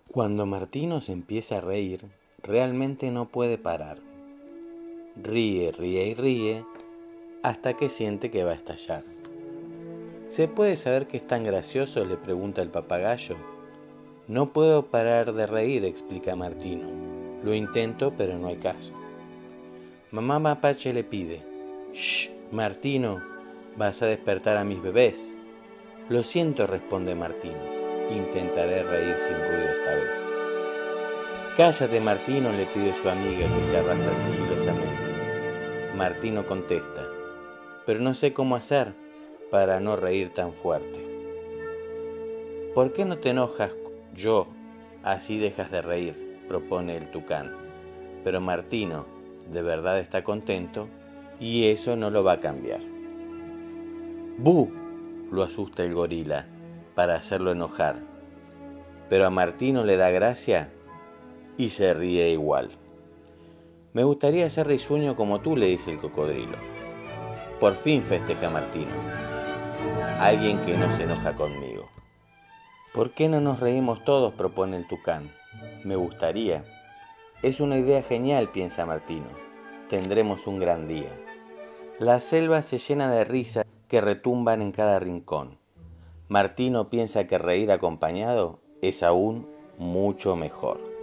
Cuando Martino se empieza a reír, realmente no puede parar. Ríe, ríe y ríe hasta que siente que va a estallar. ¿Se puede saber qué es tan gracioso?, le pregunta el papagayo. No puedo parar de reír, explica Martino. Lo intento, pero no hay caso. Mamá Mapache le pide: «Shh, Martino, vas a despertar a mis bebés». Lo siento, responde Martino. Intentaré reír sin ruido esta vez. Cállate, Martino, le pide su amiga, que se arrastra sigilosamente. Martino contesta: pero no sé cómo hacer para no reír tan fuerte. ¿Por qué no te enojas yo? Así dejas de reír, propone el tucán. Pero Martino de verdad está contento y eso no lo va a cambiar. ¡Bu!, lo asusta el gorila para hacerlo enojar. Pero a Martino le da gracia y se ríe igual. Me gustaría ser risueño como tú, le dice el cocodrilo. Por fin, festeja Martino. Alguien que no se enoja conmigo. ¿Por qué no nos reímos todos?, propone el tucán. Me gustaría. Es una idea genial, piensa Martino. Tendremos un gran día. La selva se llena de risas que retumban en cada rincón. Martino piensa que reír acompañado es aún mucho mejor.